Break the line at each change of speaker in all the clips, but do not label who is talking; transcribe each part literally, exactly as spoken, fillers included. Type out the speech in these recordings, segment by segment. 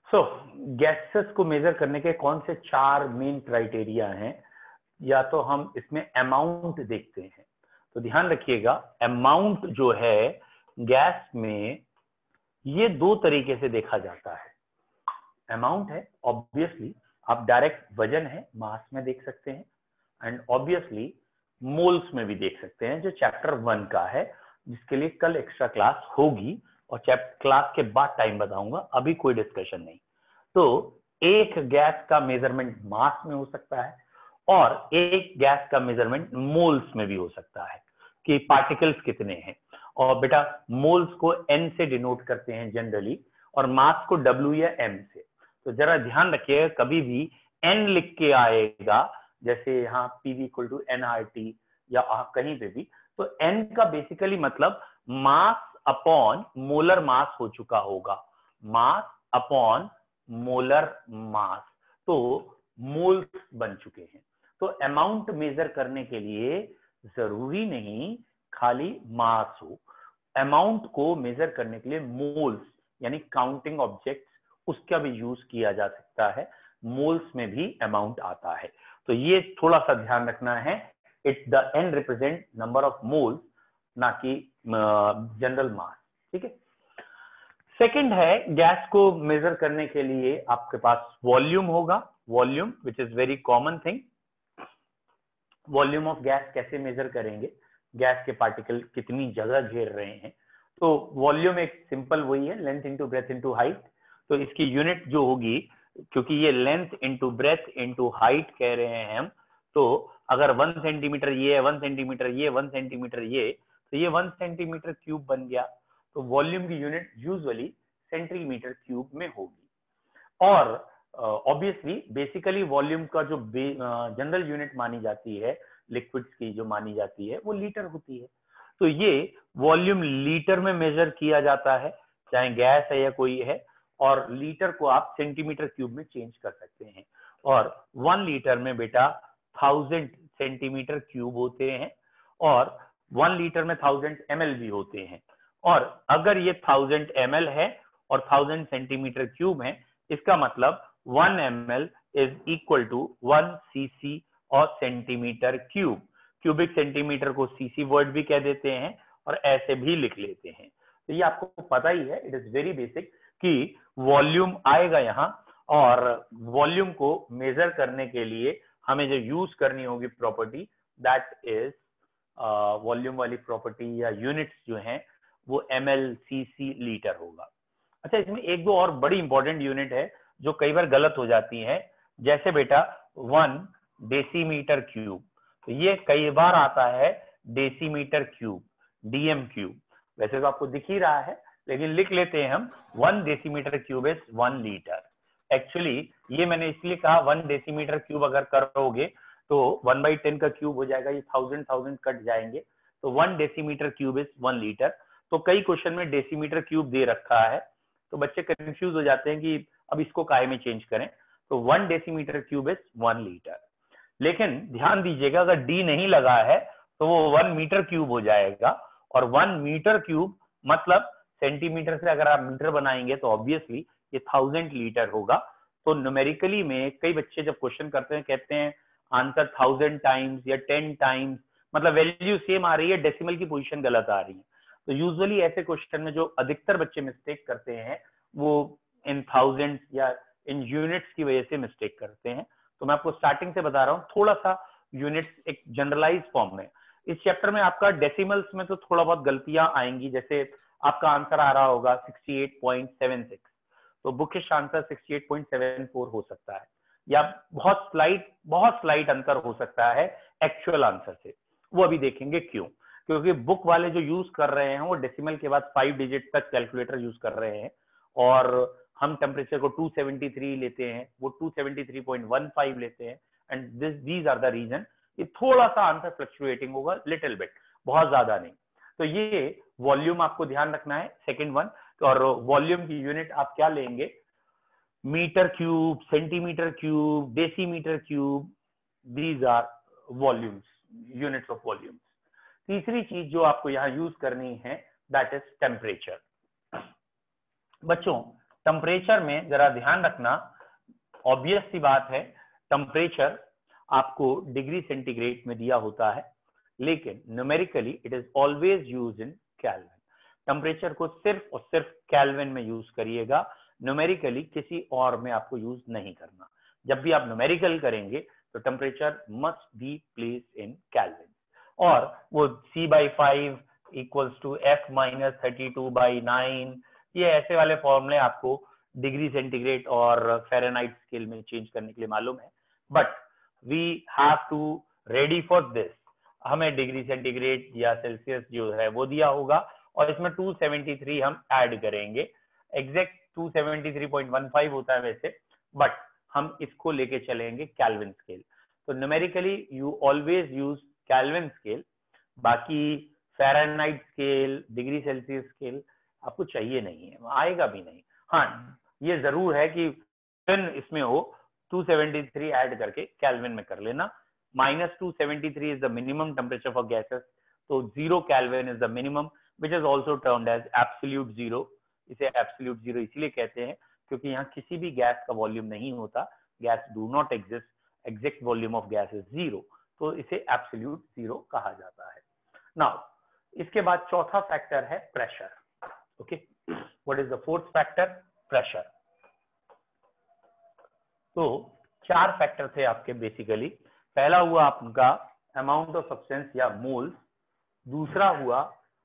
सो gases को major करने के कौन से चार मेन क्राइटेरिया हैं? या तो हम इसमें अमाउंट देखते हैं, तो ध्यान रखिएगा अमाउंट जो है गैस में ये दो तरीके से देखा जाता है। अमाउंट है ऑब्वियसली आप डायरेक्ट वजन है मास में देख सकते हैं, एंड ऑब्वियसली मोल्स में भी देख सकते हैं, जो चैप्टर वन का है, जिसके लिए कल एक्स्ट्रा क्लास होगी और चैप्टर क्लास के बाद टाइम बताऊंगा, अभी कोई डिस्कशन नहीं। तो एक गैस का मेजरमेंट मास में हो सकता है और एक गैस का मेजरमेंट मोल्स में भी हो सकता है कि पार्टिकल्स कितने हैं। और बेटा मोल्स को एन से डिनोट करते हैं जनरली और मास को डब्ल्यू या एम से। तो जरा ध्यान रखिएगा कभी भी एन लिख के आएगा, जैसे यहाँ PV equal to N R T या कहीं पे भी, तो एन का बेसिकली मतलब मास अपॉन मोलर मास हो चुका होगा, मास अपॉन मोलर मास, तो मोल्स बन चुके हैं। तो अमाउंट मेजर करने के लिए जरूरी नहीं खाली मास हो, अमाउंट को मेजर करने के लिए मोल्स यानी काउंटिंग ऑब्जेक्ट्स उसका भी यूज किया जा सकता है, मोल्स में भी अमाउंट आता है। तो ये थोड़ा सा ध्यान रखना है, it the N represent number of moles ना कि जनरल मास, ठीक है। सेकंड है गैस को मेजर करने के लिए आपके पास वॉल्यूम होगा, volume which is very common thing. Volume of gas कैसे मेजर करेंगे, गैस के पार्टिकल कितनी जगह घेर रहे हैं, तो वॉल्यूम एक सिंपल वही है, length into breadth into height. तो इसकी यूनिट जो होगी, क्योंकि ये length into breadth into height कह रहे हैं हम, तो अगर वन सेंटीमीटर ये है, वन सेंटीमीटर ये, वन सेंटीमीटर ये, तो ये वन सेंटीमीटर क्यूब बन गया। तो वॉल्यूम की यूनिट यूजुअली सेंटीमीटर क्यूब में होगी। और ऑब्वियसली बेसिकली वॉल्यूम का जो जनरल यूनिट मानी जाती है लिक्विड्स की, जो मानी जाती है वो लीटर होती है। तो ये वॉल्यूम लीटर में मेजर किया जाता है, चाहे गैस है या कोई है, और लीटर को आप सेंटीमीटर क्यूब में चेंज कर सकते हैं। और वन लीटर में बेटा थाउजेंड सेंटीमीटर क्यूब होते हैं और वन लीटर में थाउजेंड एम एल भी होते हैं। और अगर ये थाउजेंड एम एल है और थाउजेंड सेंटीमीटर क्यूब है, इसका मतलब one M L is equal to one CC और सेंटीमीटर क्यूब। क्यूबिक सेंटीमीटर को सीसी वर्ड भी कह देते हैं और ऐसे भी लिख लेते हैं। तो ये आपको पता ही है, इट इज वेरी बेसिक कि वॉल्यूम आएगा यहाँ, और वॉल्यूम को मेजर करने के लिए हमें जो यूज करनी होगी प्रॉपर्टी, दैट इज वॉल्यूम वाली प्रॉपर्टी या यूनिट्स जो हैं वो M L C C litre होगा। अच्छा, इसमें एक दो और बड़ी इंपॉर्टेंट यूनिट है जो कई बार गलत हो जाती है, जैसे बेटा वन डेसीमीटर क्यूब, तो ये कई बार आता है डेसीमीटर क्यूब, डीएम क्यूब। वैसे तो आपको दिख ही रहा है, लेकिन लिख लेते हैं हम, one decimetre cube is one litre. Actually ये मैंने इसलिए कहा वन डेसीमीटर क्यूब अगर करोगे तो वन बाई टेन का क्यूब हो जाएगा, ये थाउजेंड थाउजेंड कट जाएंगे, तो one decimetre cube is one litre. तो कई क्वेश्चन में डेसीमीटर क्यूब दे रखा है, तो बच्चे कंफ्यूज हो जाते हैं कि अब इसको काय में चेंज करें। तो one decimetre cube is one litre. लेकिन ध्यान दीजिएगा अगर डी नहीं लगा है तो वो वन मीटर क्यूब हो जाएगा, और वन मीटर क्यूब मतलब सेंटीमीटर से अगर आप मीटर बनाएंगे तो ऑब्वियसली ये थाउजेंड लीटर होगा। तो न्यूमेरिकली में कई बच्चे जब क्वेश्चन करते हैं कहते हैं आंसर थाउजेंड टाइम्स या टेन टाइम्स, मतलब वैल्यू सेम आ रही है, डेसिमल की पोजीशन गलत आ रही है। तो यूजुअली ऐसे क्वेश्चन में जो अधिकतर बच्चे मिस्टेक करते हैं वो इन थाउजेंड्स या इन यूनिट्स की वजह से मिस्टेक करते हैं। तो मैं आपको स्टार्टिंग से बता रहा हूँ, थोड़ा सा यूनिट्स एक जनरलाइज फॉर्म में। इस चैप्टर में आपका डेसिमल्स में तो थोड़ा बहुत गलतियां आएंगी, जैसे आपका आंसर आ रहा होगा sixty eight point seven six, तो bookish answer sixty eight point seven four हो सकता है, या बहुत स्लाइट बहुत स्लाइट अंतर हो सकता है एक्चुअल आंसर से। वो अभी देखेंगे क्यों, क्योंकि बुक वाले जो यूज कर रहे हैं वो डेसिमल के बाद फाइव डिजिट तक कैलकुलेटर यूज कर रहे हैं, और हम टेम्परेचर को टू सेवेंटी थ्री लेते हैं, वो two seventy three point one five लेते हैं, and this these are the reason. ये थोड़ा सा आंसर फ्लक्चुएटिंग होगा, लिटिल बिट, बहुत ज्यादा नहीं। तो ये वॉल्यूम आपको ध्यान रखना है, सेकंड वन। और वॉल्यूम की यूनिट आप क्या लेंगे, metre cube, centimetre cube, decimetre cube, these are volumes, units of volumes. तीसरी चीज जो आपको यहाँ यूज करनी है दैट इज टेम्परेचर। बच्चों टेम्परेचर में जरा ध्यान रखना, ऑब्वियस सी बात है, टेम्परेचर आपको डिग्री सेंटीग्रेड में दिया होता है, लेकिन numerically it is always use in kelvin. Temperature को सिर्फ और सिर्फ केल्विन में यूज करिएगा, न्यूमेरिकली किसी और में आपको यूज नहीं करना। जब भी आप न्यूमेरिकल करेंगे तो temperature must be placed in kelvin, और वो C by five equals to F minus thirty two by nine, ये ऐसे वाले फॉर्मूले आपको डिग्री सेंटीग्रेड और फ़ारेनहाइट स्केल में चेंज करने के लिए मालूम है, but we have to ready for this. हमें डिग्री सेंटीग्रेड या सेल्सियस जो है वो दिया होगा, और इसमें टू सेवेंटी थ्री हम ऐड करेंगे। Exact two seventy three point one five होता है वैसे, बट हम इसको लेके चलेंगे केल्विन स्केल। तो numerically you always use kelvin scale, बाकी Fahrenheit scale, degree Celsius scale आपको चाहिए नहीं है, आएगा भी नहीं। हाँ, ये जरूर है कि इसमें हो टू सेवेंटी थ्री ऐड करके केल्विन में कर लेना। Minus two seventy three is the minimum temperature for gases, तो zero kelvin is the minimum, which is also termed as absolute zero. इसे एब्सोल्यूट जीरो इसलिए कहते हैं क्योंकि यहाँ किसी भी गैस का वॉल्यूम नहीं होता, gas do not exist, exact volume of gas is zero, तो इसे एब्सोल्यूट जीरो कहा जाता है। नाउ इसके बाद चौथा फैक्टर है pressure. Okay, what is the fourth factor? Pressure. तो चार फैक्टर थे आपके बेसिकली। पहला हुआ आपका अमाउंट ऑफ सब्सटेंस या मोल्स, दूसरा हुआ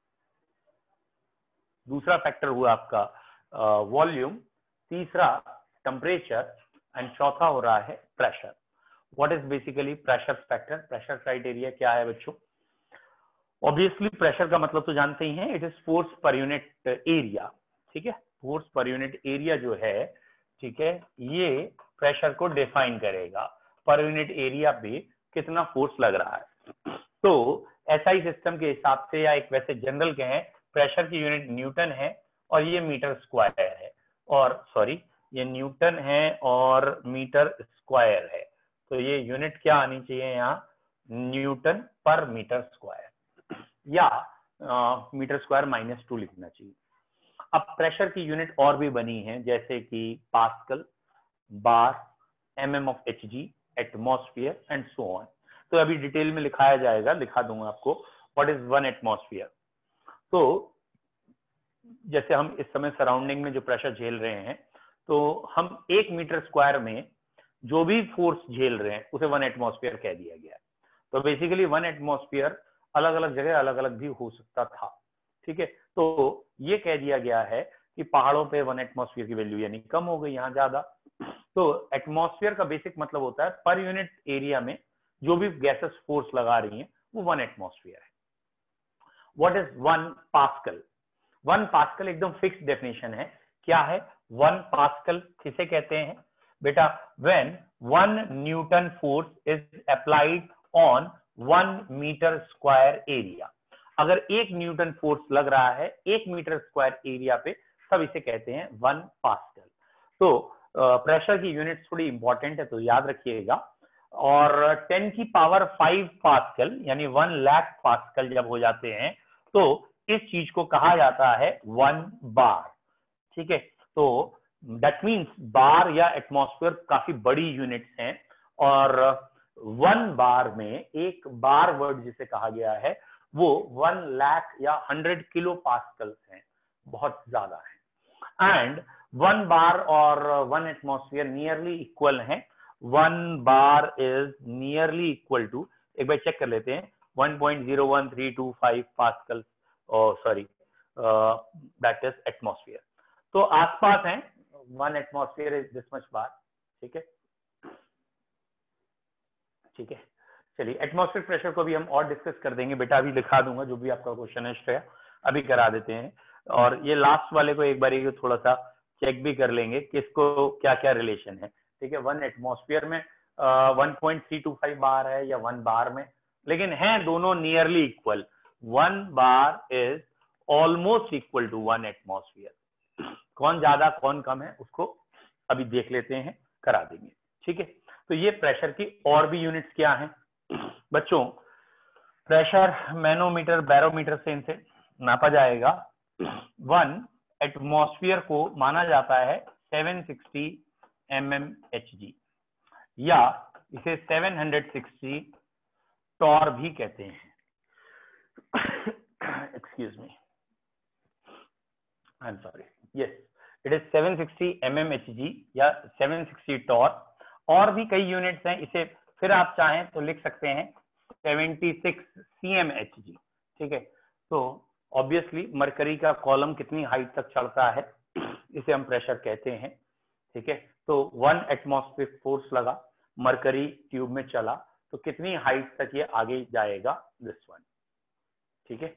दूसरा फैक्टर हुआ आपका वॉल्यूम, तीसरा टेम्परेचर, एंड चौथा हो रहा है pressure. What is basically pressure factor? Pressure criteria क्या है बच्चों? ऑब्वियसली प्रेशर का मतलब तो जानते ही हैं, इट इज फोर्स पर यूनिट एरिया। ठीक है, फोर्स पर यूनिट एरिया जो है, ठीक है, ये प्रेशर को डिफाइन करेगा, पर यूनिट एरिया पे कितना फोर्स लग रहा है। तो एसआई सिस्टम के हिसाब से, या एक वैसे जनरल कहें, प्रेशर की यूनिट न्यूटन है और ये मीटर स्क्वायर है, और सॉरी ये न्यूटन है और मीटर स्क्वायर है, तो ये यूनिट क्या आनी चाहिए यहाँ? न्यूटन पर मीटर स्क्वायर, या मीटर स्क्वायर माइनस टू लिखना चाहिए। अब प्रेशर की यूनिट और भी बनी है, जैसे कि pascal, bar, MM of HG, atmosphere and so on. तो अभी डिटेल में लिखाया जाएगा, लिखा दूंगा आपको व्हाट इज वन एटमॉस्फेयर। तो जैसे हम इस समय सराउंडिंग में जो प्रेशर झेल रहे हैं, तो हम एक मीटर स्क्वायर में जो भी फोर्स झेल रहे हैं उसे वन एटमॉस्फेयर कह दिया गया है। तो बेसिकली वन एटमॉस्फेयर अलग अलग जगह अलग अलग भी हो सकता था। ठीक है, तो ये कह दिया गया है कि पहाड़ों पे वन एटमॉस्फेयर की वैल्यू यानी कम हो गई, यहाँ ज्यादा। तो एटमॉस्फेयर का बेसिक मतलब होता है पर यूनिट एरिया में जो भी गैसेस फोर्स लगा रही हैं वो वन एटमॉस्फेयर है। What is one pascal? One pascal एकदम फिक्स डेफिनेशन है। क्या है वन पास्कल? किसे कहते हैं बेटा? When one newton force is applied on one metre square area. अगर एक न्यूटन फोर्स लग रहा है एक मीटर स्क्वायर एरिया पे, तब इसे कहते हैं वन पास्कल। तो प्रेशर की यूनिट थोड़ी इंपॉर्टेंट है, तो याद रखिएगा। और टेन की पावर फाइव पास्कल यानी वन लाख पास्कल जब हो जाते हैं, तो इस चीज को कहा जाता है वन बार। ठीक है, तो दैट मीन्स बार या एटमॉस्फेयर काफी बड़ी यूनिट्स हैं, और वन बार में एक बार वर्ड जिसे कहा गया है वो वन लाख या हंड्रेड किलो पास्कल हैं, बहुत ज्यादा है। एंड वन बार और वन एटमॉस्फेयर नियरली इक्वल हैं। One bar is nearly equal to, एक बार चेक कर लेते हैं, one point zero one three two five pascal, sorry that is atmosphere. तो आसपास हैं, one atmosphere is this much bar. ठीक है, ठीक है, चलिए एटमॉस्फेरिक प्रेशर को भी हम और डिस्कस कर देंगे बेटा, अभी दिखा दूंगा जो भी आपका क्वेश्चन है अभी करा देते हैं। और ये लास्ट वाले को एक बार थोड़ा सा चेक भी कर लेंगे कि इसको क्या क्या रिलेशन है। ठीक है, वन एटमॉस्फेयर में one point three two five bar है या वन बार में, लेकिन हैं दोनों nearly equal. One bar is almost equal to one atmosphere. कौन ज्यादा कौन कम है उसको अभी देख लेते हैं, करा देंगे। ठीक है, तो ये प्रेशर की और भी यूनिट्स क्या हैं बच्चों? प्रेशर मैनोमीटर बैरोमीटर से इनसे नापा जाएगा। वन एटमॉस्फेयर को माना जाता है seven sixty M M H G, या इसे सेवन सिक्सटी टॉर भी कहते हैं। Excuse me, I am sorry, yes, it is seven sixty M M H G या सेवन सिक्सटी टॉर। और भी कई यूनिट्स हैं, इसे फिर आप चाहें तो लिख सकते हैं seventy six C M H G. ठीक है, तो ऑब्वियसली मरकरी का कॉलम कितनी हाइट तक चढ़ता है, इसे हम प्रेशर कहते हैं। ठीक है, तो वन एटमॉस्फेरिक फोर्स लगा, मरकरी ट्यूब में चला, तो कितनी हाइट तक ये आगे जाएगा, दिस वन। ठीक है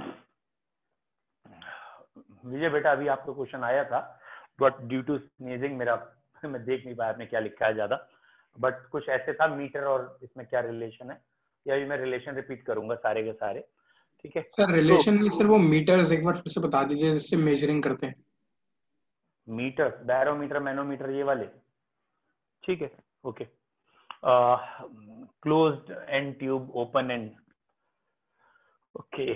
विजय बेटा, अभी आपको क्वेश्चन आया था, बट ड्यू टू स्नीजिंग मेरा मैं देख नहीं पाया आपने क्या लिखा है ज्यादा, बट कुछ ऐसे था, मीटर और इसमें क्या रिलेशन है, या मैं रिलेशन रिपीट करूंगा सारे के सारे। ठीक है
सर, रिलेशन नहीं सर, वो मीटर्स एक बार फिर से बता दीजिए जिससे मेजरिंग करते हैं।
मीटर्स, बैरोमीटर, मैनोमीटर, ये वाले। ठीक है, okay. Closed end tube, open end, okay,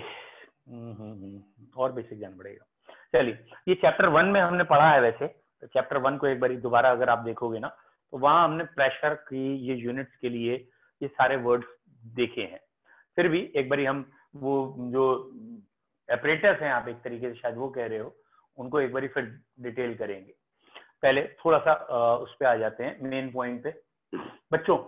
और बेसिक जान पड़ेगा। चलिए, ये चैप्टर वन में हमने पढ़ा है, वैसे तो चैप्टर वन को एक बार दोबारा अगर आप देखोगे ना, तो वहां हमने प्रेशर की ये यूनिट्स के लिए ये सारे वर्ड्स देखे हैं। फिर भी एक बार हम वो जो ऑपरेटर्स हैं, आप एक तरीके से शायद वो कह रहे हो, उनको एक बार फिर डिटेल करेंगे। पहले थोड़ा सा उस पर आ जाते हैं, मेन पॉइंट पे। बच्चों,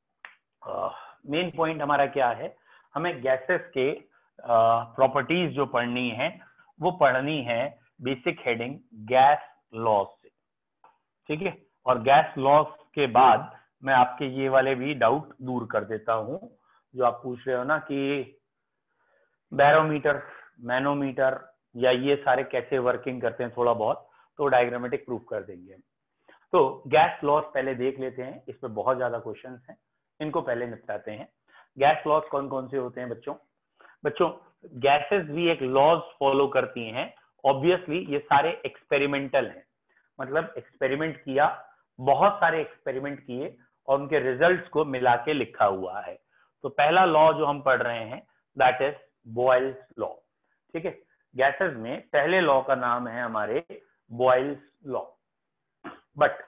मेन पॉइंट हमारा क्या है, हमें गैसेस के प्रॉपर्टीज जो पढ़नी है वो पढ़नी है बेसिक हेडिंग गैस लॉज से। ठीक है, और गैस लॉज के बाद मैं आपके ये वाले भी डाउट दूर कर देता हूं जो आप पूछ रहे हो ना कि बैरोमीटर, मैनोमीटर या ये सारे कैसे वर्किंग करते हैं, थोड़ा बहुत तो डायग्रामेटिक प्रूफ कर देंगे। तो गैस लॉज पहले देख लेते हैं, इस पे बहुत ज्यादा क्वेश्चंस हैं, इनको पहले निपटाते हैं। गैस लॉज कौन कौन से होते हैं बच्चों? बच्चों, गैसेस भी एक लॉज फॉलो करती हैं। ऑब्वियसली ये सारे एक्सपेरिमेंटल हैं, मतलब एक्सपेरिमेंट किया, बहुत सारे एक्सपेरिमेंट किए और उनके रिजल्ट्स को मिला के लिखा हुआ है। तो पहला लॉ जो हम पढ़ रहे हैं दैट इज बॉयल्स लॉ। ठीक है, गैसेस में पहले लॉ का नाम है हमारे बॉयल्स लॉ। बट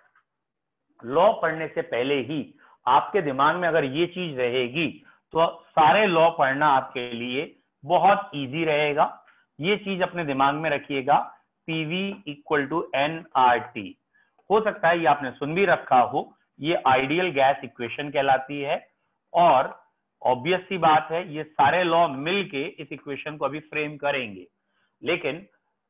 लॉ पढ़ने से पहले ही आपके दिमाग में अगर ये चीज रहेगी तो सारे लॉ पढ़ना आपके लिए बहुत इजी रहेगा। ये चीज अपने दिमाग में रखिएगा, PV equal to N R T. हो सकता है ये आपने सुन भी रखा हो, ये आइडियल गैस इक्वेशन कहलाती है। और ऑब्वियस सी बात है, ये सारे लॉ मिलके इस इक्वेशन को अभी फ्रेम करेंगे। लेकिन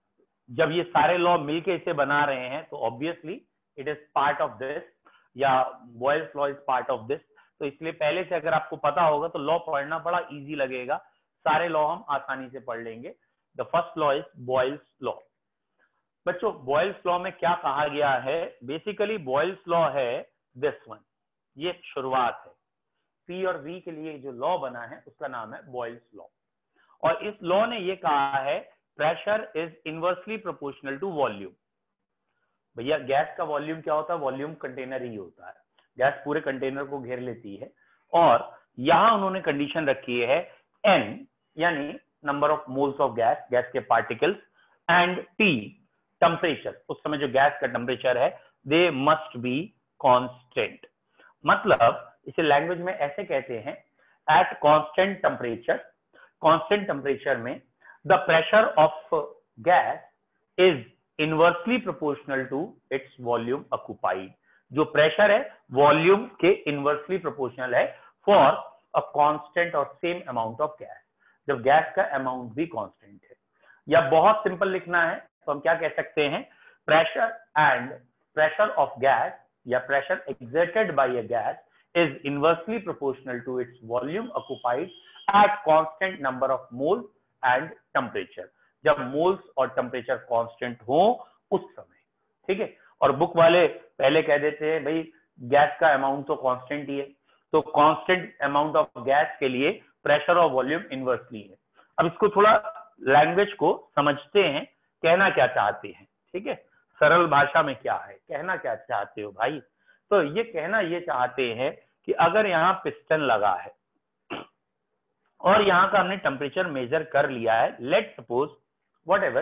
जब ये सारे लॉ मिलके इसे बना रहे हैं तो obviously it is part of this, या Boyle's law is part of this. तो इसलिए पहले से अगर आपको पता होगा तो लॉ पढ़ना बड़ा इजी लगेगा, सारे लॉ हम आसानी से पढ़ लेंगे। The first law is Boyle's law. बच्चों, बॉयल्स लॉ में क्या कहा गया है? बेसिकली बॉयल्स लॉ है दिस वन, ये शुरुआत है। पी और वी के लिए जो लॉ बना है उसका नाम है बॉयल्स लॉ। और इस लॉ ने ये कहा है pressure is inversely proportional to volume. भैया, गैस का वॉल्यूम क्या होता है? वॉल्यूम कंटेनर ही होता है, गैस पूरे कंटेनर को घेर लेती है। और यहां उन्होंने कंडीशन रखी है एन, यानी number of moles of gas, gas के पार्टिकल्स, एंड टी, टेम्परेचर, उस समय जो गैस का टेम्परेचर है, दे मस्ट बी कांस्टेंट। मतलब इसे लैंग्वेज में ऐसे कहते हैं, at constant temperature, constant temperature में the pressure of gas is inversely proportional to its volume occupied. जो प्रेशर है वॉल्यूम के इनवर्सली प्रोपोर्शनल है फॉर अ कांस्टेंट और सेम अमाउंट ऑफ गैस, जब गैस का अमाउंट भी कांस्टेंट है। या बहुत सिंपल लिखना है तो हम क्या कह सकते हैं? Pressure and pressure of gas या pressure exerted by a gas is inversely proportional to its volume occupied at constant number of moles and temperature। जब मोल्स और टेम्परेचर कांस्टेंट हो उस समय। ठीक है, और बुक वाले पहले कह देते हैं भाई गैस का अमाउंट तो कांस्टेंट ही है, तो कांस्टेंट अमाउंट ऑफ गैस के लिए प्रेशर और वॉल्यूम इनवर्सली है। अब इसको थोड़ा लैंग्वेज को समझते हैं, कहना क्या चाहते हैं। ठीक है, सरल भाषा में क्या है, कहना क्या चाहते हो भाई? तो ये कहना ये चाहते हैं कि अगर यहाँ पिस्टन लगा है और यहाँ का हमने टेम्परेचर मेजर कर लिया है, लेट सपोज व्हाटएवर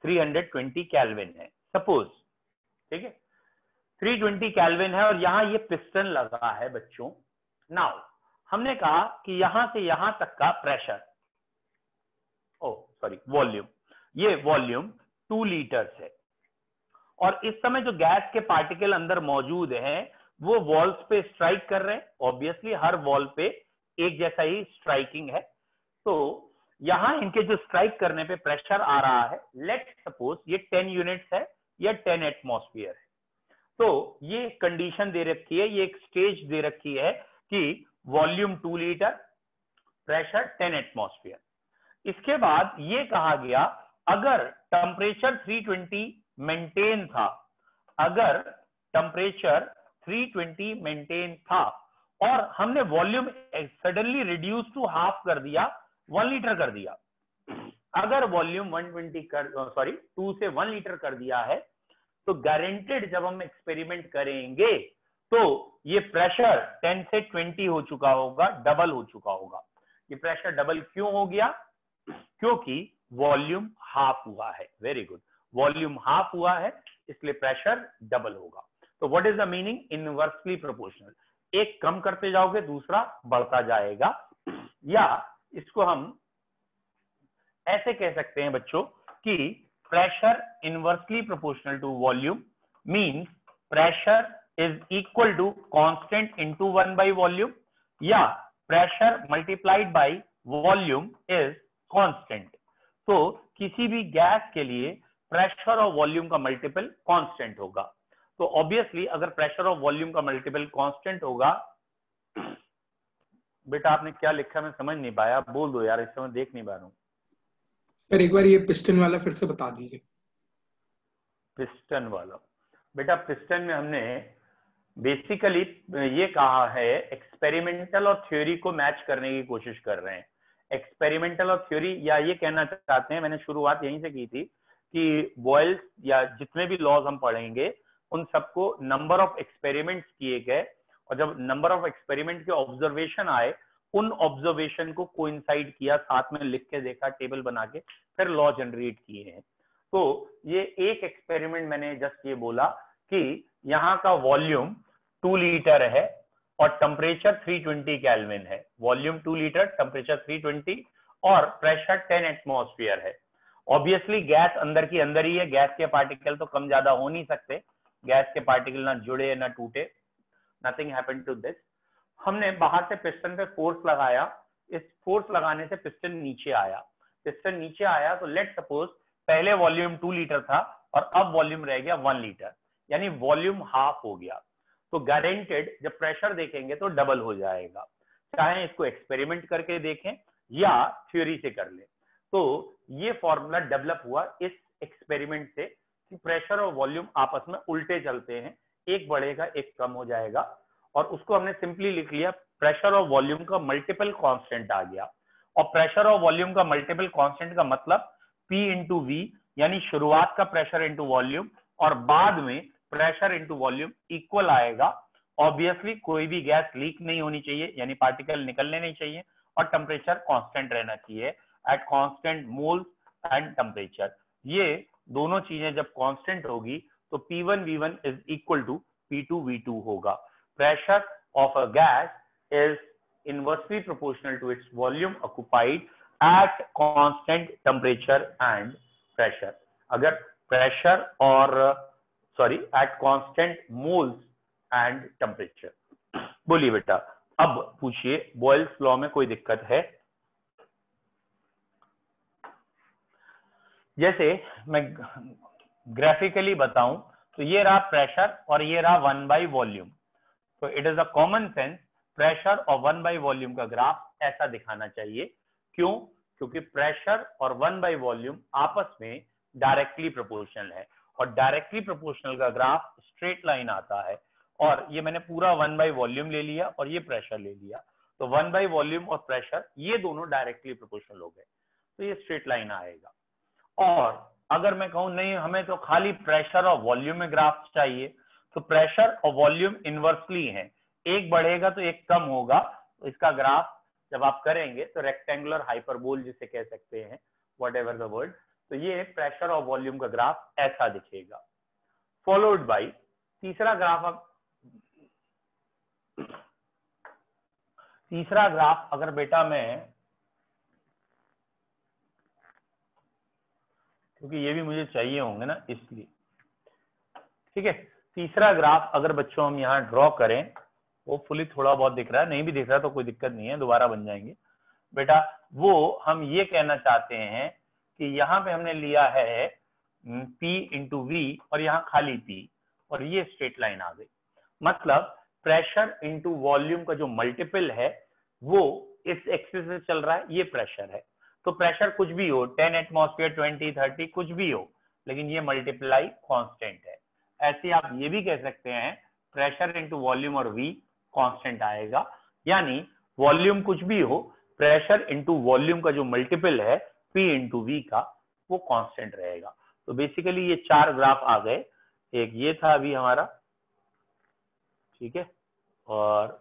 तीन सौ बीस केल्विन है सपोज, ठीक है, तीन सौ बीस केल्विन है और यहां ये पिस्टन लगा है बच्चों। नाउ हमने कहा कि यहां से यहां तक का प्रेशर, ओ सॉरी वॉल्यूम, ये वॉल्यूम टू लीटर्स है और इस समय जो गैस के पार्टिकल अंदर मौजूद हैं वो वॉल्स पे स्ट्राइक कर रहे हैं। ऑब्वियसली हर वॉल पे एक जैसा ही स्ट्राइकिंग है, तो यहां इनके जो स्ट्राइक करने पे प्रेशर आ रहा है, लेट सपोज ये टेन यूनिट्स है या टेन एटमॉस्फेयर है। तो ये कंडीशन दे रखी है, ये एक स्टेज दे रखी है कि volume two litre, pressure ten atmosphere. इसके बाद ये कहा गया अगर टेम्परेचर तीन सौ बीस मेंटेन था, अगर टेम्परेचर तीन सौ बीस मेंटेन था और हमने volume suddenly reduce to half कर दिया, वन लीटर कर दिया, अगर वॉल्यूम एक सौ बीस कर सॉरी टू से वन लीटर कर दिया है, तो गारंटेड जब हम एक्सपेरिमेंट करेंगे तो ये प्रेशर टेन से ट्वेंटी हो चुका होगा, डबल हो चुका होगा। ये प्रेशर डबल क्यों हो गया? क्योंकि वॉल्यूम हाफ हुआ है। वेरी गुड, वॉल्यूम हाफ हुआ है इसलिए प्रेशर डबल होगा। तो what is the meaning? Inversely proportional, एक कम करते जाओगे दूसरा बढ़ता जाएगा, या इसको हम ऐसे कह सकते हैं बच्चों कि pressure inversely proportional to volume means pressure is equal to constant into one by volume, या pressure multiplied by volume is constant. तो किसी भी गैस के लिए प्रेशर और वॉल्यूम का मल्टीपल कांस्टेंट होगा। तो ऑब्वियसली अगर प्रेशर और वॉल्यूम का मल्टीपल कांस्टेंट होगा, बेटा आपने क्या लिखा मैं समझ नहीं पाया, बोल दो यार, इस समय देख नहीं पा रहा हूँ।
सर एक बार ये पिस्टन वाला फिर से बता दीजिए।
पिस्टन वाला बेटा, पिस्टन में हमने बेसिकली ये कहा है एक्सपेरिमेंटल और थ्योरी को मैच करने की कोशिश कर रहे हैं। एक्सपेरिमेंटल और थ्योरी, या ये कहना चाहते हैं, मैंने शुरुआत यहीं से की थी कि बॉयल्स या जितने भी लॉज हम पढ़ेंगे उन सबको नंबर ऑफ एक्सपेरिमेंट्स किए गए और जब नंबर ऑफ एक्सपेरिमेंट के ऑब्जर्वेशन आए उन ऑब्जर्वेशन को कोइंसाइड किया, साथ में लिख के देखा, टेबल बना के फिर लॉ जनरेट किए हैं। तो ये एक एक्सपेरिमेंट मैंने जस्ट ये बोला कि यहाँ का वॉल्यूम टू लीटर है और टेम्परेचर तीन सौ बीस केल्विन है। वॉल्यूम टू लीटर, टेम्परेचर तीन सौ बीस और प्रेशर टेन एटमॉस्फेयर है। ऑब्वियसली गैस अंदर की अंदर ही है, गैस के पार्टिकल तो कम ज्यादा हो नहीं सकते, गैस के पार्टिकल ना जुड़े ना टूटे, नथिंग हैपेंड टू दिस। हमने बाहर से पिस्टन पे फोर्स लगाया, इस फोर्स लगाने से पिस्टन नीचे आया, पिस्टन नीचे आया तो लेट सपोज पहले वॉल्यूम टू लीटर था और अब वॉल्यूम रह गया वन लीटर, यानी वॉल्यूम हाफ हो गया। तो गारंटेड जब प्रेशर देखेंगे तो डबल हो जाएगा, चाहे इसको एक्सपेरिमेंट करके देखें या थ्योरी से कर लें। तो ये फॉर्मूला डेवलप हुआ इस एक्सपेरिमेंट से कि प्रेशर और वॉल्यूम आपस में उल्टे चलते हैं, एक बढ़ेगा एक कम हो जाएगा, और उसको हमने सिंपली लिख लिया प्रेशर और वॉल्यूम का मल्टीपल कांस्टेंट आ गया। और प्रेशर और वॉल्यूम का मल्टीपल कांस्टेंट का मतलब P इंटू वी, यानी शुरुआत का प्रेशर इंटू वॉल्यूम और बाद में प्रेशर इंटू वॉल्यूम इक्वल आएगा। ऑब्वियसली कोई भी गैस लीक नहीं होनी चाहिए, यानी पार्टिकल निकलने नहीं चाहिए, और टेम्परेचर कांस्टेंट रहना चाहिए at constant moles and temperature. ये दोनों चीजें जब कांस्टेंट होगी तो P one V one is equal to P two V two होगा। Pressure of a gas is inversely proportional to its volume occupied at constant temperature and pressure. अगर pressure और sorry at constant moles and temperature। बोलिए बेटा, अब पूछिए boils law में कोई दिक्कत है? जैसे मैं ग्राफिकली बताऊं तो ये रहा प्रेशर और ये रहा वन बाई वॉल्यूम। तो it is a common sense pressure और वन बाई वॉल्यूम का ग्राफ ऐसा दिखाना चाहिए। क्यों? क्योंकि प्रेशर और वन बाई वॉल्यूम आपस में डायरेक्टली प्रोपोर्शनल है और डायरेक्टली प्रोपोर्शनल का ग्राफ स्ट्रेट लाइन आता है। और ये मैंने पूरा वन बाई वॉल्यूम ले लिया और ये प्रेशर ले लिया, तो वन बाई वॉल्यूम और प्रेशर ये दोनों डायरेक्टली प्रोपोर्शनल हो गए, तो ये स्ट्रेट लाइन आएगा। और अगर मैं कहूं नहीं हमें तो खाली प्रेशर और वॉल्यूम में ग्राफ चाहिए, तो प्रेशर और वॉल्यूम इनवर्सली हैं, एक बढ़ेगा तो एक कम होगा। तो इसका ग्राफ जब आप करेंगे तो रेक्टेंगुलर हाइपरबोल जिसे कह सकते हैं, व्हाटएवर द वर्ड, तो ये प्रेशर और वॉल्यूम का ग्राफ ऐसा दिखेगा। फॉलोड बाय तीसरा ग्राफ, अब तीसरा ग्राफ अगर बेटा मैं, क्योंकि ये भी मुझे चाहिए होंगे ना इसलिए, ठीक है। तीसरा ग्राफ अगर बच्चों हम यहाँ ड्रॉ करें, वो फुली थोड़ा बहुत दिख रहा है, नहीं भी दिख रहा तो कोई दिक्कत नहीं है, दोबारा बन जाएंगे बेटा। वो हम ये कहना चाहते हैं कि यहाँ पे हमने लिया है P इंटू वी और यहाँ खाली P और ये स्ट्रेट लाइन आ गई। मतलब प्रेशर इंटू वॉल्यूम का जो मल्टीपल है वो इस एक्सिस से चल रहा है, ये प्रेशर है। तो प्रेशर कुछ भी हो, टेन एटमॉस्फेयर, ट्वेंटी, थर्टी, कुछ भी हो, लेकिन ये मल्टीप्लाई कांस्टेंट है। ऐसे आप ये भी कह सकते हैं प्रेशर इंटू वॉल्यूम और V कांस्टेंट आएगा, यानी वॉल्यूम कुछ भी हो, प्रेशर इंटू वॉल्यूम का जो मल्टीपल है P इंटू वी का, वो कांस्टेंट रहेगा। तो बेसिकली ये चार ग्राफ आ गए, एक ये था अभी हमारा, ठीक है, और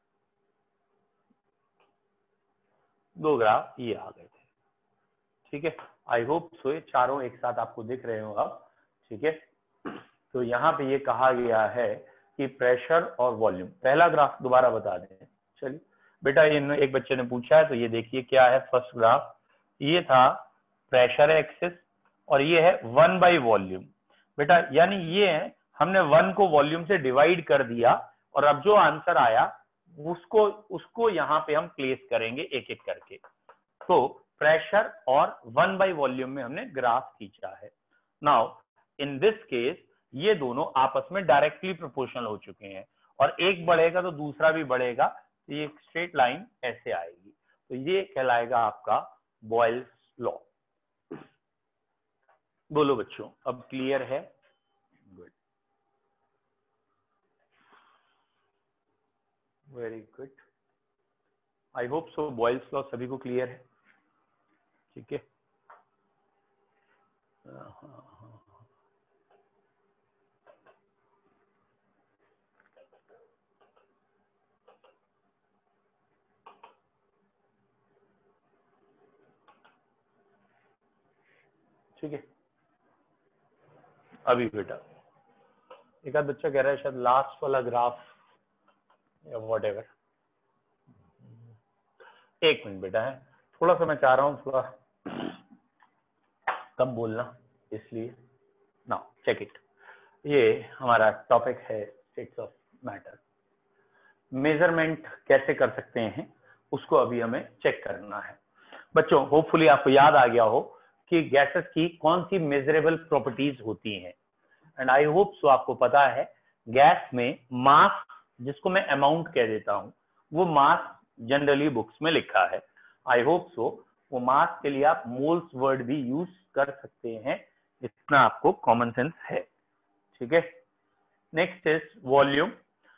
दो ग्राफ ये आ गए थे, ठीक है। आई होप सो ये चारों एक साथ आपको दिख रहे हो अब, ठीक है। तो यहाँ पे ये कहा गया है कि प्रेशर और वॉल्यूम, पहला ग्राफ दोबारा बता दें। चलिए बेटा, ये एक बच्चे ने पूछा है, तो ये देखिए क्या है। फर्स्ट ग्राफ ये था प्रेशर एक्सिस और ये है वन बाई वॉल्यूम बेटा, यानी ये है हमने वन को वॉल्यूम से डिवाइड कर दिया और अब जो आंसर आया उसको उसको यहाँ पे हम प्लेस करेंगे एक एक करके। तो प्रेशर और वन बाई वॉल्यूम में हमने ग्राफ खींचा है। नाउ इन दिस केस ये दोनों आपस में डायरेक्टली प्रोपोर्शनल हो चुके हैं और एक बढ़ेगा तो दूसरा भी बढ़ेगा, तो ये स्ट्रेट लाइन ऐसे आएगी। तो ये कहलाएगा आपका बॉयल्स लॉ। बोलो बच्चों, अब क्लियर है? Good, very good. I hope so Boyle's law सभी को क्लियर है, ठीक है। ठीक है। अभी बेटा एक आध बच्चा कह रहा है शायद लास्ट वाला ग्राफ या वॉट एवर, एक मिनट बेटा है, थोड़ा सा मैं चाह रहा हूँ थोड़ा कम बोलना, इसलिए नाउ चेक इट। ये हमारा टॉपिक है स्टेट्स ऑफ मैटर। मेजरमेंट कैसे कर सकते हैं उसको अभी हमें चेक करना है बच्चों। होपफुली आपको याद आ गया हो कि गैसेस की कौन सी मेजरेबल प्रॉपर्टीज होती हैं, एंड आई होप सो आपको पता है गैस में मास, जिसको मैं अमाउंट कह देता हूं, वो मास जनरली बुक्स में लिखा है। आई होप सो वो मास के लिए आप मोल्स वर्ड भी यूज कर सकते हैं, इतना आपको कॉमन सेंस है, ठीक है। नेक्स्ट इज वॉल्यूम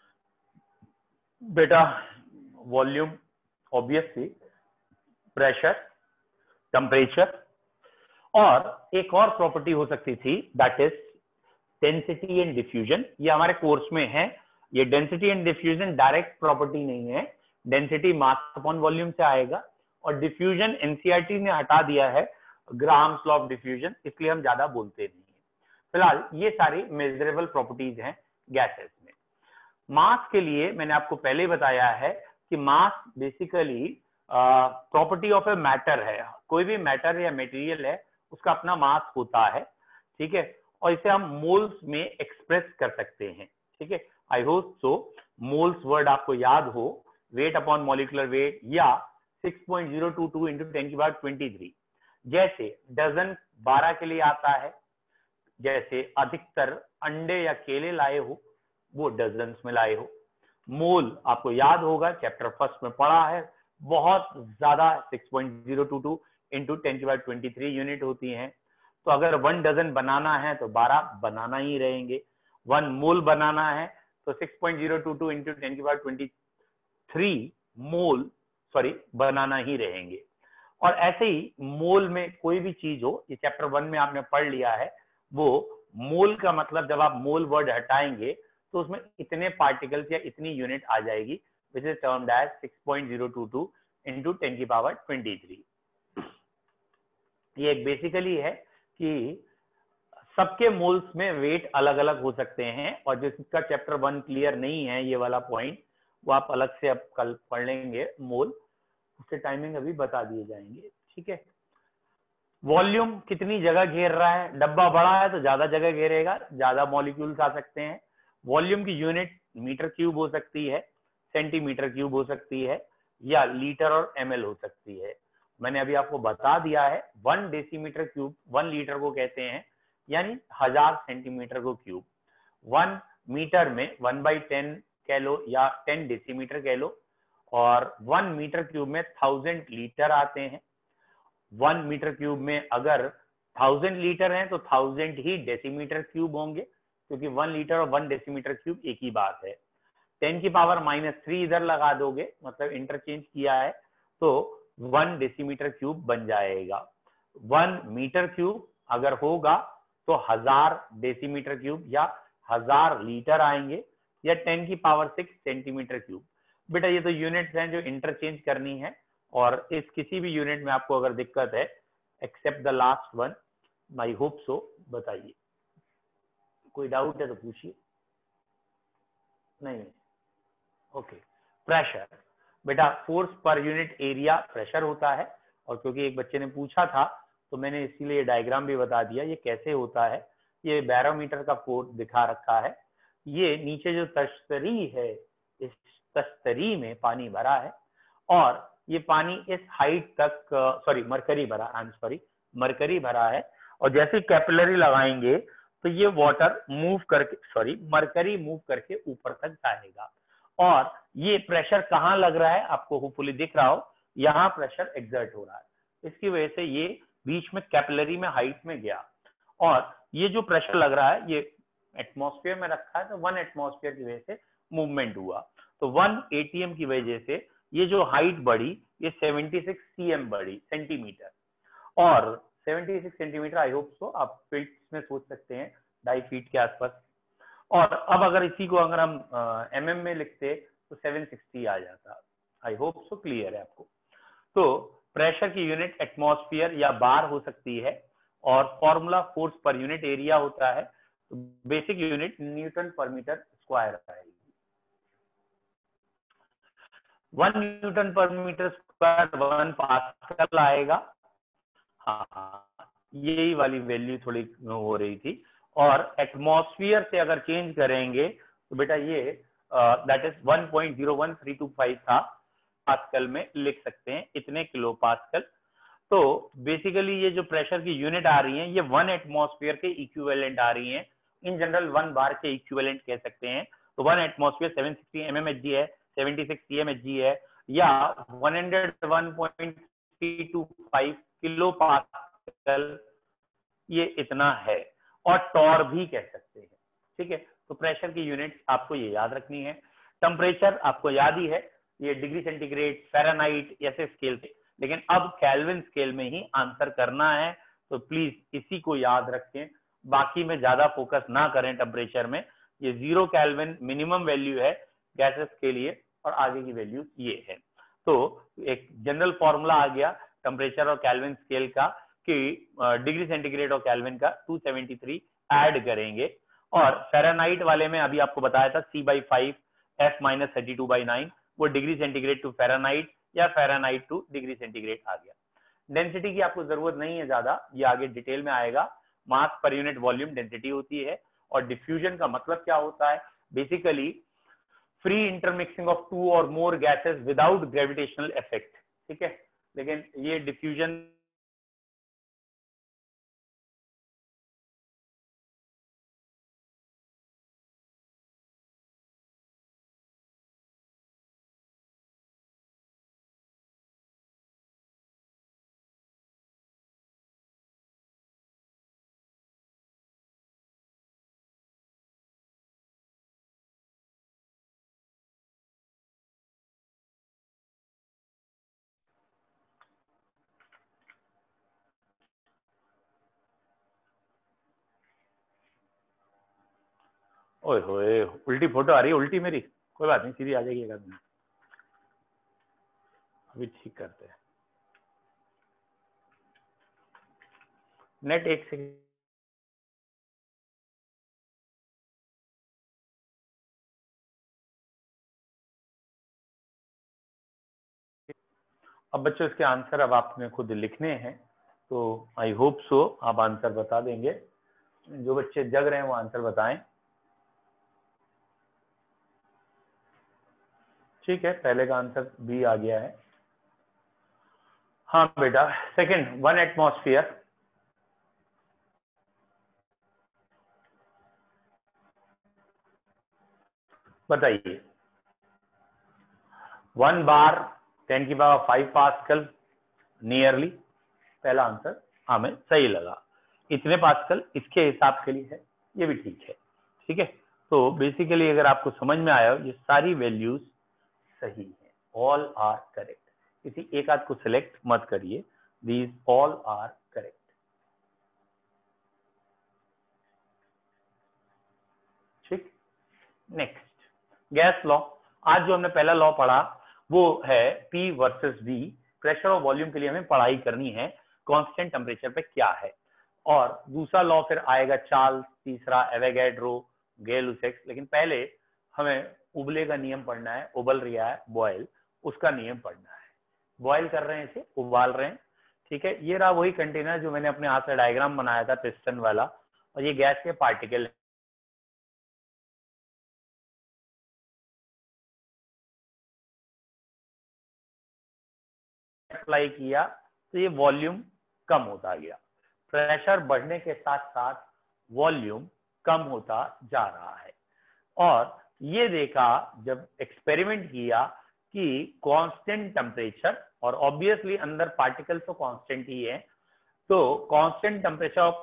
बेटा। वॉल्यूम ऑब्वियसली प्रेशर, टेम्परेचर, और एक और प्रॉपर्टी हो सकती थी that is density and diffusion. ये हमारे कोर्स में है। ये density and diffusion direct property नहीं है, डेंसिटी मास अपॉन वॉल्यूम से आएगा और डिफ्यूजन एनसीईआरटी ने हटा दिया है, ग्राम्स लॉ ऑफ डिफ्यूजन, इसलिए हम ज्यादा बोलते नहीं है। फिलहाल ये सारी मेजरेबल प्रॉपर्टीज हैं गैसेस में। मास के लिए मैंने आपको पहले बताया है कि mass basically property of a matter है। कोई भी मैटर या मटेरियल है उसका अपना मास होता है, ठीक है, और इसे हम मोल्स में एक्सप्रेस कर सकते हैं, ठीक है। I hope so moles word आपको याद हो, वेट अपॉन मॉलिक्यूलर वेट या six point zero two two into ten की पावर ट्वेंटी थ्री। जैसे डजन बारह के लिए आता है, जैसे अधिकतर अंडे या केले लाए हो वो डजन में लाए हो। मोल आपको याद होगा, चैप्टर फर्स्ट में पढ़ा है, बहुत ज्यादा six point zero two two into ten की पावर ट्वेंटी थ्री यूनिट होती हैं। तो अगर वन डजन बनाना है तो बारह बनाना ही रहेंगे, वन मोल बनाना है तो six point zero two two into ten की power twenty three mole sorry बनाना ही रहेंगे। और ऐसे ही मोल में कोई भी चीज हो, ये चैप्टर वन में आपने पढ़ लिया है, वो मोल का मतलब जब आप मोल वर्ड हटाएंगे तो उसमें इतने पार्टिकल्स या इतनी यूनिट आ जाएगी, which is termed as six point zero two two into ten की पावर ट्वेंटी थ्री। ये एक बेसिकली है कि सबके मोल्स में वेट अलग अलग हो सकते हैं, और जिसका चैप्टर वन क्लियर नहीं है ये वाला पॉइंट, वो आप अलग से अब कल पढ़ लेंगे मोल, उसके टाइमिंग अभी बता दिए जाएंगे। ठीक है, वॉल्यूम कितनी जगह घेर रहा है, डब्बा बड़ा है तो ज्यादा जगह घेरेगा, ज्यादा मॉलिक्यूल्स आ सकते हैं। वॉल्यूम की यूनिट मीटर क्यूब हो सकती है, सेंटीमीटर क्यूब हो सकती है, या लीटर और एमएल हो सकती है। मैंने अभी आपको बता दिया है, one decimetre cube one litre को कहते हैं, यानी हजार सेंटीमीटर को क्यूब। वन मीटर में वन बाई टेन कह लो या टेन डेसीमीटर कह लो, और वन मीटर क्यूब में थाउजेंड लीटर आते हैं। वन मीटर क्यूब में अगर थाउजेंड लीटर हैं तो थाउजेंड ही डेसीमीटर क्यूब होंगे, क्योंकि वन लीटर और वन डेसीमीटर क्यूब एक ही बात है। टेन की पावर माइनस थ्री इधर लगा दोगे, मतलब इंटरचेंज किया है, तो वन डेसीमीटर क्यूब बन जाएगा। वन मीटर क्यूब अगर होगा तो हजार डेसीमीटर क्यूब या हजार लीटर आएंगे, या टेन की पावर सिक्स सेंटीमीटर क्यूब। बेटा ये तो यूनिट्स हैं जो इंटरचेंज करनी है, और इस किसी भी यूनिट में आपको अगर दिक्कत है except the last one, I hope so, बताइए, कोई डाउट है तो पूछिए। नहीं, ओके। प्रेशर, बेटा फोर्स पर यूनिट एरिया प्रेशर होता है, और क्योंकि एक बच्चे ने पूछा था तो मैंने इसीलिए डायग्राम भी बता दिया ये कैसे होता है। ये बैरोमीटर का फोर्स दिखा रखा है, ये नीचे जो तश्तरी है, इस तश्तरी में पानी भरा है, और ये पानी इस हाइट तक, सॉरी मरकरी भरा, आई एम सॉरी मरकरी भरा है, और जैसे कैपिलरी लगाएंगे तो ये वाटर मूव करके, सॉरी मरकरी मूव करके ऊपर तक जाएगा। और ये प्रेशर कहाँ लग रहा है, आपको होपफुली दिख रहा हो, यहाँ प्रेशर एक्सर्ट हो रहा है, इसकी वजह से ये बीच में कैपिलरी में हाइट में गया, और ये जो प्रेशर लग रहा है ये एटमॉस्फेयर में रखा है, तो वन एटमॉस्फेयर की वजह से मूवमेंट हुआ, तो वन एटीएम की वजह से ये जो हाइट बढ़ी ये सेवेंटी सिक्स सीएम बढ़ी, सेंटीमीटर, और seventy six centimetre I hope so आप फीट में सोच सकते हैं, ढाई फीट के आसपास। और अब अगर इसी को अगर हम एमएम में लिखते तो सेवन सिक्सटी आ जाता। आई होप सो क्लियर है आपको। तो प्रेशर की यूनिट एटमॉस्फेयर या बार हो सकती है, और फॉर्मूला फोर्स पर यूनिट एरिया होता है, तो बेसिक यूनिट न्यूटन पर मीटर स्क्वायर आएगी। वन न्यूटन पर मीटर स्क्वायर वन पास्कल आएगा। हाँ, यही वाली वैल्यू थोड़ी हो रही थी, और एटमॉस्फेयर से अगर चेंज करेंगे तो बेटा ये that is one point zero one three two five था, पास्कल में लिख सकते हैं इतने किलो पास्कल। तो बेसिकली ये जो प्रेशर की यूनिट आ रही है ये वन एटमॉस्फेयर के इक्विवेलेंट आ रही है, इन जनरल वन बार के इक्विवेलेंट कह सकते हैं। तो one atmosphere seven sixty mmHg है, सेवेंटी सिक्स सीएमएचजी है, या one hundred one point three two five kilo pascal, ये इतना है, और टॉर भी कह सकते हैं। ठीक है, तो प्रेशर की यूनिट आपको ये याद रखनी है। टेम्परेचर आपको याद ही है, ये डिग्री सेंटीग्रेड, फ़ारेनहाइट ऐसे स्केल थे, लेकिन अब केल्विन स्केल में ही आंसर करना है, तो प्लीज इसी को याद रखें, बाकी में ज्यादा फोकस ना करें टेम्परेचर में। ये जीरो केल्विन मिनिमम वैल्यू है गैसेस के लिए, और आगे की वैल्यू ये है। तो एक जनरल फॉर्मूला आ गया टेम्परेचर और केल्विन स्केल का, कि डिग्री सेंटीग्रेड और केल्विन का टू सेवेंटी थ्री ऐड करेंगे, और फ़ारेनहाइट वाले में अभी आपको बताया था C by five F minus thirty two by nine, वो डिग्री सेंटीग्रेड टू फ़ारेनहाइट या फ़ारेनहाइट टू डिग्री सेंटीग्रेड आ गया। डेंसिटी की आपको जरूरत नहीं है ज्यादा, ये आगे डिटेल में आएगा। मास पर यूनिट वॉल्यूम डेंसिटी होती है, और डिफ्यूजन का मतलब क्या होता है, basically free intermixing of two और more gases without gravitational effect. ठीक है, लेकिन ये डिफ्यूजन ओए होए, उल्टी फोटो आ रही है, उल्टी मेरी, कोई बात नहीं, सीधी आ जाएगी एक आदमी, अभी ठीक करते हैं। नेट एक सेकेंड, अब बच्चों इसके आंसर अब आपने खुद लिखने हैं, तो आई होप सो आप आंसर बता देंगे। जो बच्चे जग रहे हैं वो आंसर बताएं। ठीक है, पहले का आंसर बी आ गया है। हाँ बेटा, सेकंड, वन एटमॉस्फेयर। बताइए, वन बार टेन की पावर फाइव पास्कल नियरली, पहला आंसर हमें सही लगा। इतने पास्कल इसके हिसाब के लिए है, ये भी ठीक है। ठीक है, तो बेसिकली अगर आपको समझ में आया, ये सारी वैल्यूज सही है, ऑल आर करेक्ट। किसी एक आध को सिलेक्ट मत करिए, दीज ऑल आर करेक्ट। ठीक, नेक्स्ट, गैस लॉ। आज जो हमने पहला लॉ पढ़ा वो है P वर्सेस V। प्रेशर और वॉल्यूम के लिए हमें पढ़ाई करनी है, कांस्टेंट टेम्परेचर पे क्या है। और दूसरा लॉ फिर आएगा चार्ल्स, तीसरा एवोगैड्रो, गै-लुसेक्स। लेकिन पहले हमें उबले का नियम पढ़ना है, उबल रहा है बॉयल, उसका नियम पढ़ना है। बॉयल कर रहे हैं, इसे उबाल रहे हैं। ठीक है, ये रहा वही कंटेनर जो मैंने अपने हाथ से डायग्राम बनाया था पिस्टन वाला, और ये गैस के पार्टिकल अप्लाई किया तो ये वॉल्यूम कम होता गया। प्रेशर बढ़ने के साथ साथ वॉल्यूम कम होता जा रहा है। और ये देखा जब एक्सपेरिमेंट किया कि कांस्टेंट टेम्परेचर, और ऑब्वियसली अंदर पार्टिकल तो कांस्टेंट ही है, तो कांस्टेंट टेम्परेचर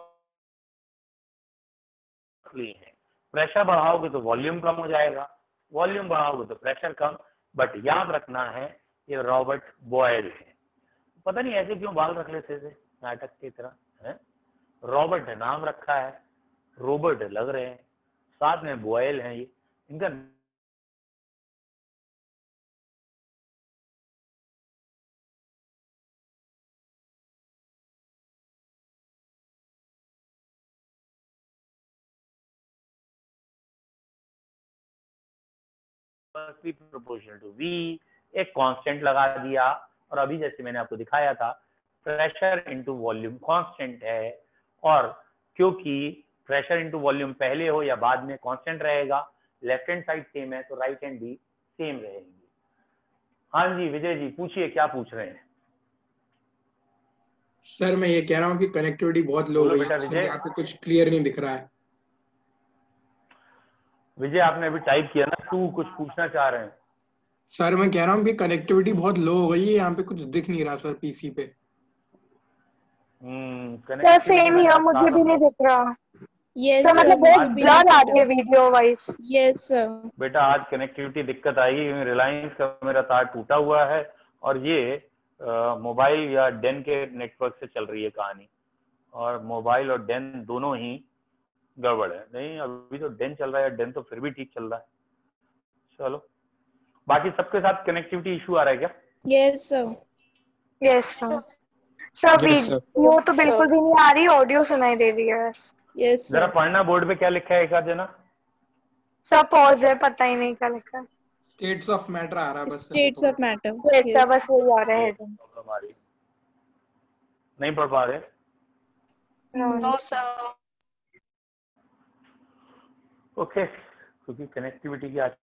है, प्रेशर बढ़ाओगे तो वॉल्यूम कम हो जाएगा, वॉल्यूम बढ़ाओगे तो प्रेशर कम। बट याद रखना है ये रॉबर्ट बॉयल है। पता नहीं ऐसे क्यों बाल रख लेते थे नाटक की तरह, है? रॉबर्ट नाम रखा है, रोबोट लग रहे हैं, साथ में बॉयल है, ये इनका प्रोपोर्शनल टू वी, एक कांस्टेंट लगा दिया। और अभी जैसे मैंने आपको दिखाया था, प्रेशर इनटू वॉल्यूम कांस्टेंट है, और क्योंकि प्रेशर इनटू वॉल्यूम पहले हो या बाद में कांस्टेंट रहेगा, लेफ्ट हैंड साइड सेम है तो राइट हैंड भी सेम रहेगी। हाँ जी विजय जी, पूछिए क्या पूछ रहे हैं।
सर मैं ये कह रहा हूँ कि कनेक्टिविटी बहुत लो हो
बोलो
गई
बेटा
है, सर
विजय।
यहाँ पे कुछ क्लियर नहीं दिख रहा है।
विजय आपने अभी टाइप किया ना, तू कुछ पूछना चाह रहे हैं।
सर मैं कह रहा हूँ कि कनेक्टिविटी बहुत लो हो गई है, यहाँ पे कुछ दिख नहीं रहा सर पीसी पे।
हम्म,
सर
कनेक्टिविटी
सेम
का
ही है,
क्या
मुझे भी
कारण
नहीं
हो?
दिख रहा।
यस
सर
सर,
मतलब
मुझे
बहुत
भी नहीं
ब्लर आ
दिख
रही है
रहा।
Video wise.
Yes sir.
बेटा आज कनेक्टिविटी दिक्कत आएगी क्योंकि रिलायंस का मेरा तार टूटा हुआ है, और ये मोबाइल या डेन के नेटवर्क से चल रही है कहानी, और मोबाइल और डेन दोनों ही गड़बड़ है। नहीं अभी तो डेन चल रहा है, डेन तो फिर भी ठीक चल रहा है। चलो, बाकी सबके साथ कनेक्टिविटी इशू आ रहा है क्या?
Yes sir.
Yes sir. Sir
yes sir.
Video तो बिल्कुल भी नहीं आ रही, ऑडियो सुनाई दे रही है बस।
यस
जरा
सर।
पढ़ना बोर्ड पे क्या लिखा है एक आध देना।
सर पॉज है, पता ही नहीं क्या लिखा है।
स्टेट्स ऑफ मैटर आ रहा है बस सर
स्टेट्स
ऊपर।
Of matter.
Yes sir,
yes.
बस वही आ रहा है।
प्रॉब्लम आ रही, नहीं पढ़ पा रहे।
No sir.
ओके, क्योंकि कनेक्टिविटी की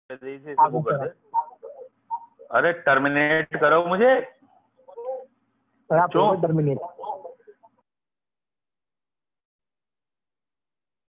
जल्दी से इसे वो कर दे। अरे टर्मिनेट करो मुझे।
सर आप
क्यों?
टर्मिनेट